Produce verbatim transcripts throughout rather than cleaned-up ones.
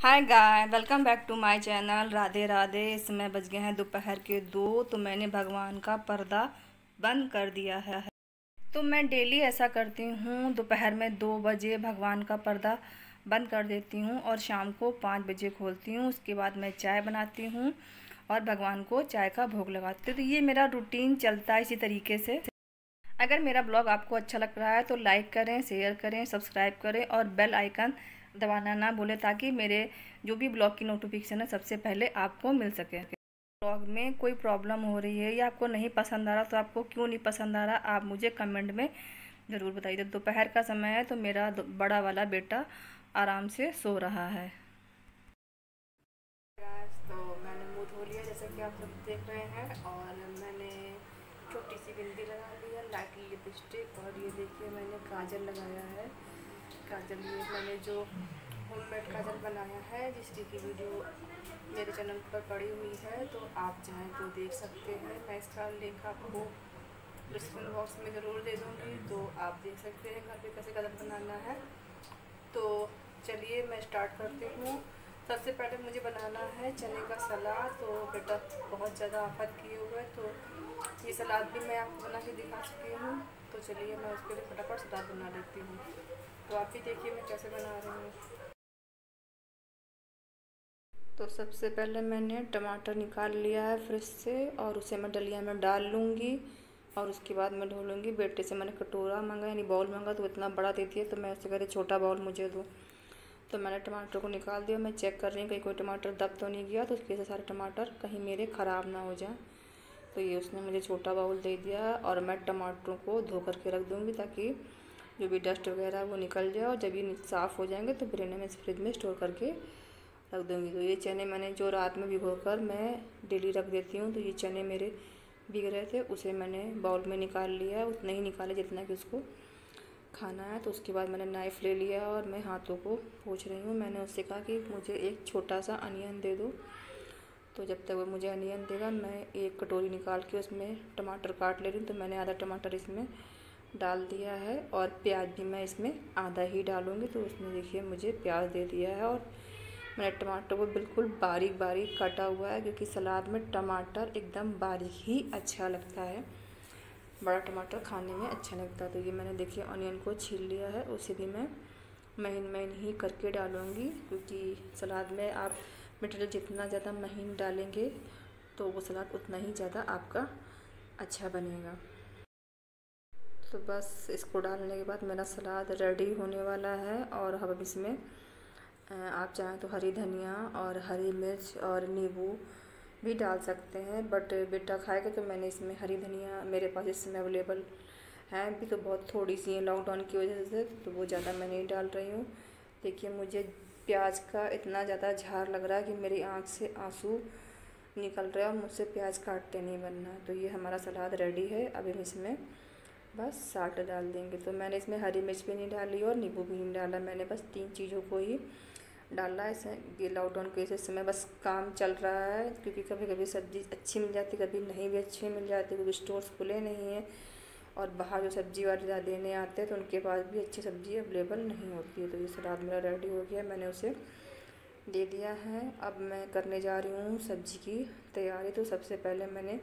Hi guys, welcome back to my channel. Radhe Radhe. इस समय बज गए हैं दोपहर के दो। तो मैंने भगवान का पर्दा बंद कर दिया है। तो मैं डेली ऐसा करती हूँ, दोपहर में दो बजे भगवान का पर्दा बंद कर देती हूँ और शाम को पाँच बजे खोलती हूँ। उसके बाद मैं चाय बनाती हूँ और भगवान को चाय का भोग लगाती हूँ। तो ये मेरा रूटीन चलता है इसी तरीके से। अगर मेरा ब्लॉग आपको अच्छा लग रहा है तो लाइक करें, शेयर करें, सब्सक्राइब करें और बेल आइकन दबाना ना भूलें, ताकि मेरे जो भी ब्लॉग की नोटिफिकेशन है सबसे पहले आपको मिल सके। ब्लॉग में कोई प्रॉब्लम हो रही है या आपको नहीं पसंद आ रहा, तो आपको क्यों नहीं पसंद आ रहा आप मुझे कमेंट में ज़रूर बताइए। दोपहर का समय है तो मेरा बड़ा वाला बेटा आराम से सो रहा है। तो मैंने मुँह धो लिया जैसा कि आप सब देख रहे हैं, और मैंने छोटी सी बिंदी लगा ली है, लाइट लिपस्टिक, और ये देखिए मैंने काजल लगाया है। काजल ये मैंने जो होममेड काजल बनाया है, जिसकी की वीडियो मेरे चैनल पर पड़ी हुई है, तो आप चाहें तो देख सकते हैं। मैं इसका लिंक आपको डिस्क्रिप्शन बॉक्स में ज़रूर दे दूँगी, तो आप देख सकते हैं घर पे कैसे काजल बनाना है। तो चलिए मैं स्टार्ट करती हूँ। सबसे पहले मुझे बनाना है चने का सलाद। तो बेटा बहुत ज़्यादा आफत किए हुए, तो ये सलाद भी मैं आपको बना के दिखा चुकी हूँ। तो चलिए मैं उसके लिए फटाफट सलाद बना लेती हूँ। तो आप भी देखिए मैं कैसे बना रही हूँ। तो सबसे पहले मैंने टमाटर निकाल लिया है फ्रिज से, और उसे मैं डलिया में डाल लूँगी, और उसके बाद मैं धो लूँगी। बेटे से मैंने कटोरा मांगा यानी बाउल मांगा, तो इतना बड़ा देती है, तो मैं उससे कह रही छोटा बाउल मुझे दो। तो मैंने टमाटर को निकाल दिया। मैं चेक कर रही हूँ कहीं कोई टमाटर दब तो नहीं गया, तो उसके से सारे टमाटर कहीं मेरे ख़राब ना हो जाए। तो ये उसने मुझे छोटा बाउल दे दिया, और मैं टमाटरों को धो करके रख दूँगी ताकि जो भी डस्ट वगैरह है वो निकल जाए, और जब ये साफ़ हो जाएंगे तो फिर इन्हें मैं फ्रिज में स्टोर करके रख दूँगी। तो ये चने मैंने जो रात में भिगो कर मैं डेली रख देती हूँ, तो ये चने मेरे भीग रहे थे, उसे मैंने बाउल में निकाल लिया। उतना ही निकाले जितना कि उसको खाना है। तो उसके बाद मैंने नाइफ़ ले लिया और मैं हाथों को पोंछ रही हूँ। मैंने उससे कहा कि मुझे एक छोटा सा अनियन दे दो। तो जब तक वो मुझे अनियन देगा, मैं एक कटोरी निकाल के उसमें टमाटर काट ले रही हूँ। तो मैंने आधा टमाटर इसमें डाल दिया है, और प्याज भी मैं इसमें आधा ही डालूँगी। तो उसने देखिए मुझे प्याज दे दिया है, और मैंने टमाटर को बिल्कुल बारीक बारीक काटा हुआ है, क्योंकि सलाद में टमाटर एकदम बारीक ही अच्छा लगता है। बड़ा टमाटर खाने में अच्छा लगता है। तो ये मैंने देखिए ऑनियन को छील लिया है, उसे भी मैं महीन महीन ही करके डालूँगी, क्योंकि सलाद में आप मटेरियल जितना ज़्यादा महीन डालेंगे तो वो सलाद उतना ही ज़्यादा आपका अच्छा बनेगा। तो बस इसको डालने के बाद मेरा सलाद रेडी होने वाला है। और अब इसमें आप चाहें तो हरी धनिया और हरी मिर्च और नींबू भी डाल सकते हैं, बट बेटा खाएगा तो मैंने इसमें हरी धनिया मेरे पास इस समय अवेलेबल है भी, तो बहुत थोड़ी सी है लॉकडाउन की वजह से, तो वो ज़्यादा मैं नहीं डाल रही हूँ। देखिए मुझे प्याज का इतना ज़्यादा झार लग रहा है कि मेरी आँख से आंसू निकल रहा है, और मुझसे प्याज काटते नहीं बनना। तो ये हमारा सलाद रेडी है। अभी हम इसमें बस साल्ट डाल देंगे। तो मैंने इसमें हरी मिर्च भी नहीं डाली और नींबू भी नहीं डाला, मैंने बस तीन चीज़ों को ही डाला है। इसे ये लॉकडाउन के इस समय बस काम चल रहा है, क्योंकि कभी कभी सब्ज़ी अच्छी मिल जाती, कभी नहीं भी अच्छी मिल जाती, क्योंकि स्टोर्स खुले नहीं हैं, और बाहर जो सब्ज़ी वाले देने आते हैं तो उनके पास भी अच्छी सब्ज़ी अवेलेबल नहीं होती है। तो ये सलाद मेरा रेडी हो गया, मैंने उसे दे दिया है। अब मैं करने जा रही हूँ सब्ज़ी की तैयारी। तो सबसे पहले मैंने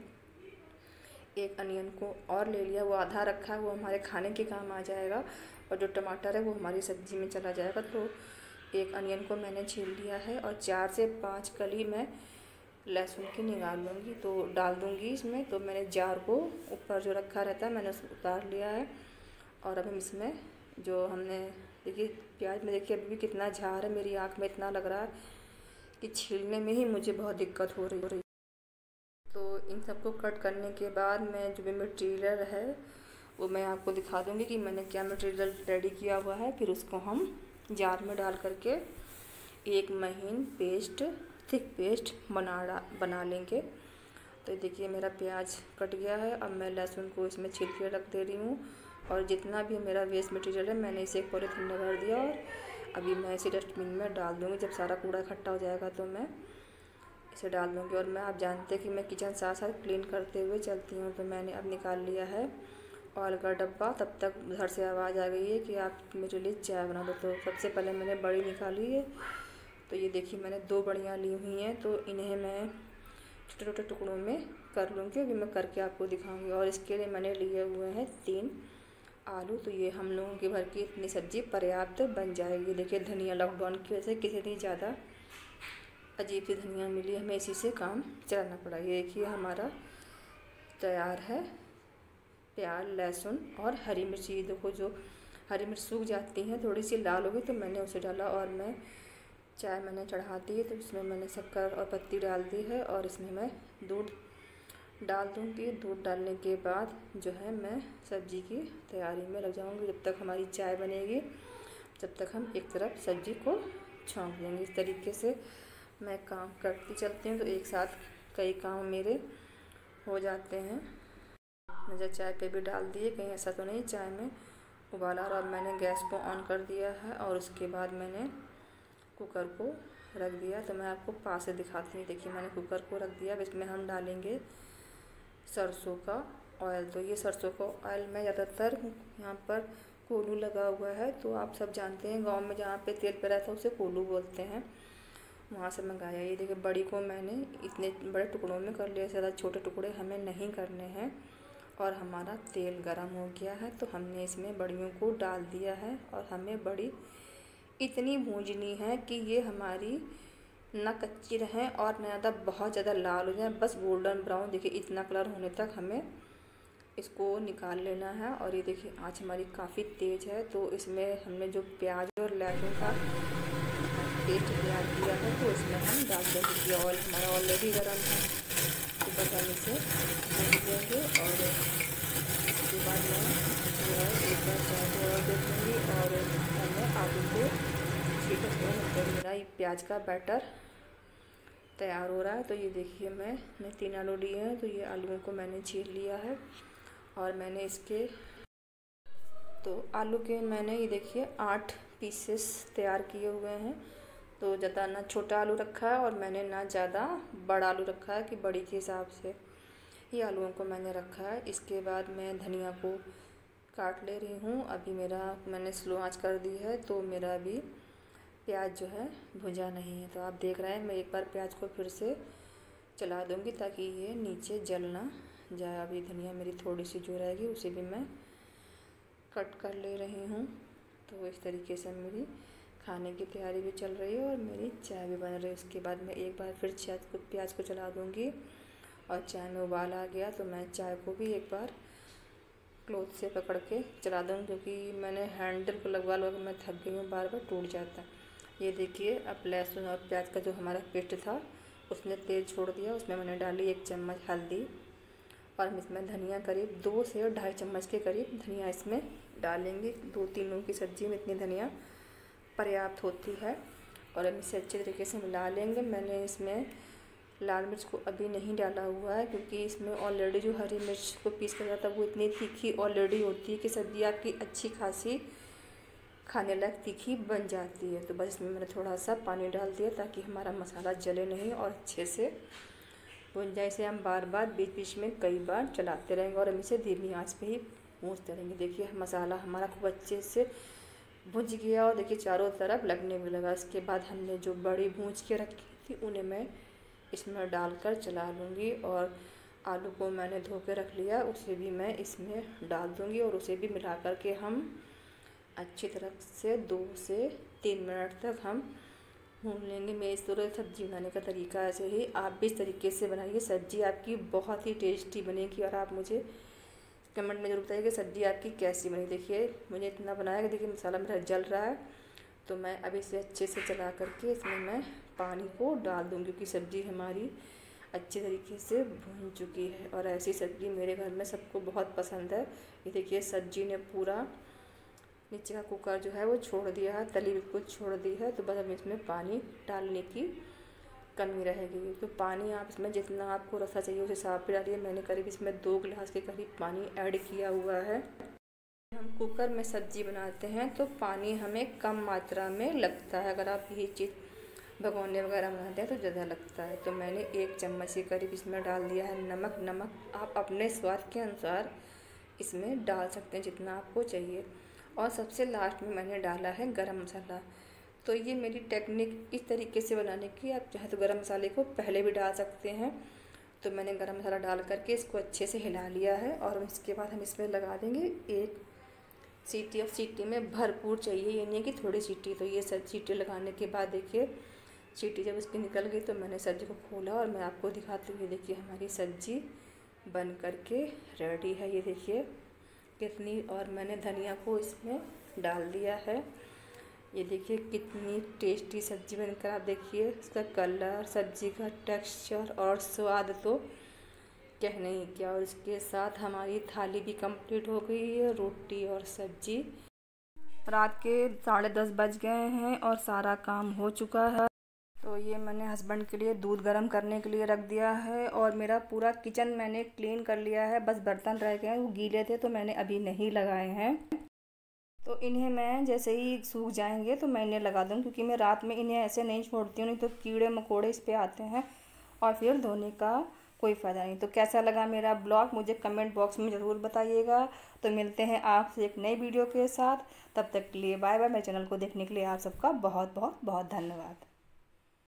एक अनियन को और ले लिया, वो आधा रखा है, वो हमारे खाने के काम आ जाएगा, और जो टमाटर है वो हमारी सब्ज़ी में चला जाएगा। तो एक अनियन को मैंने छील लिया है, और चार से पाँच कली मैं लहसुन की निकाल लूँगी, तो डाल दूँगी इसमें। तो मैंने जार को ऊपर जो रखा रहता है मैंने उसको उतार लिया है, और अब हम इसमें जो हमने देखिए प्याज में देखिए अभी भी कितना झार है, मेरी आँख में इतना लग रहा है कि छीलने में ही मुझे बहुत दिक्कत हो रही हो रही तो इन सबको कट करने के बाद मैं जो भी मटेरियल है वो मैं आपको दिखा दूँगी कि मैंने क्या मटेरियल रेडी किया हुआ है। फिर उसको हम जार में डाल करके एक महीन पेस्ट, थिक पेस्ट बना बना लेंगे। तो देखिए मेरा प्याज कट गया है। अब मैं लहसुन को इसमें छील के रख दे रही हूँ, और जितना भी मेरा वेस्ट मटेरियल है मैंने इसे एक पॉलीथीन में भर दिया, और अभी मैं इसे डस्टबिन में डाल दूँगी। जब सारा कूड़ा इकट्ठा हो जाएगा तो मैं इसे डाल दूँगी। और मैं आप जानते हैं कि मैं किचन साथ साथ क्लीन करते हुए चलती हूँ। तो मैंने अब निकाल लिया है ऑयल का डब्बा। तब तक घर से आवाज़ आ गई है कि आप मेरे लिए चाय बना दो। तो सबसे पहले मैंने बड़ी निकाली है, तो ये देखिए मैंने दो बड़ियाँ ली हुई हैं, तो इन्हें मैं छोटे छोटे टुकड़ों में कर लूँगी। अभी मैं करके आपको दिखाऊंगी। और इसके लिए मैंने लिए हुए हैं तीन आलू। तो ये हम लोगों के भर की इतनी सब्ज़ी पर्याप्त बन जाएगी। देखिए धनिया लॉकडाउन की वजह से कितनी ज़्यादा अजीब सी धनिया मिली, हमें इसी से काम चलाना पड़ा। ये देखिए हमारा तैयार है प्याज, लहसुन और हरी मिर्ची। ये देखो जो हरी मिर्च सूख जाती हैं, थोड़ी सी लाल हो गई तो मैंने उसे डाला। और मैं चाय मैंने चढ़ा दी है, तो इसमें मैंने शक्कर और पत्ती डाल दी है और इसमें मैं दूध डाल दूँगी। दूध डालने के बाद जो है मैं सब्ज़ी की तैयारी में लग जाऊँगी। जब तक हमारी चाय बनेगी जब तक हम एक तरफ सब्ज़ी को छौंक देंगे। इस तरीके से मैं काम करती चलती हूँ, तो एक साथ कई काम मेरे हो जाते हैं। मैंने चाय पे भी डाल दिए, कहीं ऐसा तो नहीं चाय में उबाला। और मैंने गैस को ऑन कर दिया है और उसके बाद मैंने कुकर को रख दिया। तो मैं आपको पास से दिखाती हूँ। देखिए मैंने कुकर को रख दिया। इसमें हम डालेंगे सरसों का ऑयल। तो ये सरसों का ऑयल में ज़्यादातर यहाँ पर कोलू लगा हुआ है, तो आप सब जानते हैं गांव में जहाँ पे तेल पेरा था उसे कोलू बोलते हैं, वहाँ से मंगाया। ये देखिए बड़ी को मैंने इतने बड़े टुकड़ों में कर लिया, ज़्यादा छोटे टुकड़े हमें नहीं करने हैं। और हमारा तेल गरम हो गया है, तो हमने इसमें बड़ियों को डाल दिया है। और हमें बड़ी इतनी भूंजनी है कि ये हमारी ना कच्ची रहें और ना ज़्यादा बहुत ज़्यादा लाल हो जाए, बस गोल्डन ब्राउन। देखिए इतना कलर होने तक हमें इसको निकाल लेना है। और ये देखिए आँच हमारी काफ़ी तेज़ है, तो इसमें हमने जो प्याज और लहसुन का पेस्ट तैयार किया है तो इसमें हम डाल देंगे। कि ऑयल हमारा ऑलरेडी गर्म है, तो बस हम इसे भून देंगे। और उसके बाद मैं जो है एक बार चाय और देखूँगी और मैं आलू को छीट दूँगी। मेरा ये प्याज का बैटर तैयार हो रहा है। तो ये देखिए मैंने तीन आलू लिए हैं, तो ये आलूओं को मैंने छील लिया है। और मैंने इसके तो आलू के मैंने ये देखिए आठ पीसेस तैयार किए हुए हैं। तो ज़्यादा ना छोटा आलू रखा है और मैंने ना ज़्यादा बड़ा आलू रखा है कि बड़ी के हिसाब से ये आलूओं को मैंने रखा है। इसके बाद मैं धनिया को काट ले रही हूँ। अभी मेरा मैंने स्लो आंच कर दी है, तो मेरा अभी प्याज जो है भुजा नहीं है। तो आप देख रहे हैं मैं एक बार प्याज को फिर से चला दूँगी ताकि ये नीचे जल ना जाए। अभी धनिया मेरी थोड़ी सी जो रहेगी उसे भी मैं कट कर ले रही हूँ। तो इस तरीके से मेरी खाने की तैयारी भी चल रही है और मेरी चाय भी बन रही है। उसके बाद मैं एक बार फिर चाय को प्याज को चला दूँगी और चाय में उबाल आ गया तो मैं चाय को भी एक बार क्लोथ से पकड़ के चला दूँगी, क्योंकि मैंने हैंडल को लगवा लगा मैं थक गई हूँ, बार बार टूट जाता है। ये देखिए अब लहसुन और प्याज का जो हमारा पेस्ट था उसने तेल छोड़ दिया। उसमें मैंने डाली एक चम्मच हल्दी और हम इसमें धनिया करीब दो से ढाई चम्मच के करीब धनिया इसमें डालेंगे। दो तीन लोगों की सब्ज़ी में इतनी धनिया पर्याप्त होती है। और हम इसे अच्छे तरीके से मिला लेंगे। मैंने इसमें लाल मिर्च को अभी नहीं डाला हुआ है, क्योंकि इसमें ऑलरेडी जो हरी मिर्च को पीस कर जाता है वो इतनी तीखी ऑलरेडी होती है कि सब्ज़ी आपकी अच्छी खासी खाने लायक तीखी बन जाती है। तो बस इसमें मैंने थोड़ा सा पानी डाल दिया ताकि हमारा मसाला जले नहीं और अच्छे से भुन जाए। इसे हम बार बार बीच बीच में कई बार चलाते रहेंगे और हम इसे धीमी आंच पे ही भूनते रहेंगे। देखिए मसाला हमारा खूब अच्छे से भुज गया और देखिए चारों तरफ लगने भी लगा। इसके बाद हमने जो बड़ी भूंज के रखी थी उन्हें मैं इसमें डालकर चला लूँगी। और आलू को मैंने धो के रख लिया, उसे भी मैं इसमें डाल दूँगी और उसे भी मिला कर के हम अच्छी तरह से दो से तीन मिनट तक हम भून लेंगे। मैं इस तरह सब्ज़ी बनाने का तरीका ऐसे ही आप भी इस तरीके से बनाइए, सब्ज़ी आपकी बहुत ही टेस्टी बनेगी। और आप मुझे कमेंट में ज़रूर बताइए कि सब्ज़ी आपकी कैसी बनी। देखिए मुझे इतना बनाया कि देखिए मसाला मेरा जल रहा है, तो मैं अभी इसे अच्छे से चला करके इसमें मैं पानी को डाल दूँगी, क्योंकि सब्ज़ी हमारी अच्छे तरीके से भून चुकी है। और ऐसी सब्ज़ी मेरे घर में सबको बहुत पसंद है। ये देखिए सब्ज़ी ने पूरा नीचे का कुकर जो है वो छोड़ दिया है, तली बिल्कुल छोड़ दी है। तो बस अब इसमें पानी डालने की कमी रहेगी। तो पानी आप इसमें जितना आपको रसा चाहिए उस हिसाब से डालिए। मैंने करीब इसमें दो गिलास के करीब पानी ऐड किया हुआ है। हम कुकर में सब्ज़ी बनाते हैं तो पानी हमें कम मात्रा में लगता है, अगर आप यही चीज़ भगोने वगैरह बनाते हैं तो ज़्यादा लगता है। तो मैंने एक चम्मच के करीब इसमें डाल दिया है नमक। नमक आप अपने स्वाद के अनुसार इसमें डाल सकते हैं जितना आपको चाहिए। और सबसे लास्ट में मैंने डाला है गरम मसाला। तो ये मेरी टेक्निक इस तरीके से बनाने की। आप चाहे तो गरम मसाले को पहले भी डाल सकते हैं। तो मैंने गरम मसाला डाल करके इसको अच्छे से हिला लिया है और इसके बाद हम इसमें लगा देंगे एक सीटी। और सीटी में भरपूर चाहिए, ये नहीं कि थोड़ी सीटी। तो ये सब सीटी लगाने के बाद देखिए सीटी जब इसकी निकल गई तो मैंने सब्ज़ी को खोला और मैं आपको दिखाती हूँ। देखिए हमारी सब्ज़ी बन करके रेडी है। ये देखिए कितनी, और मैंने धनिया को इसमें डाल दिया है। ये देखिए कितनी टेस्टी सब्ज़ी बनकर, आप देखिए इसका कलर, सब्ज़ी का टेक्सचर और स्वाद तो कहने ही क्या। और इसके साथ हमारी थाली भी कंप्लीट हो गई है, रोटी और सब्ज़ी। रात के साढ़े दस बज गए हैं और सारा काम हो चुका है। तो ये मैंने हस्बैंड के लिए दूध गर्म करने के लिए रख दिया है और मेरा पूरा किचन मैंने क्लीन कर लिया है। बस बर्तन रह गए हैं, वो गीले थे तो मैंने अभी नहीं लगाए हैं। तो इन्हें मैं जैसे ही सूख जाएंगे तो मैं इन्हें लगा दूँ, क्योंकि मैं रात में इन्हें ऐसे नहीं छोड़ती हूँ, नहीं तो कीड़े मकोड़े इस पर आते हैं और फिर धोने का कोई फ़ायदा नहीं। तो कैसा लगा मेरा ब्लॉग मुझे कमेंट बॉक्स में ज़रूर बताइएगा। तो मिलते हैं आपसे एक नई वीडियो के साथ, तब तक के लिए बाय बाय। मेरे चैनल को देखने के लिए आप सबका बहुत बहुत बहुत धन्यवाद।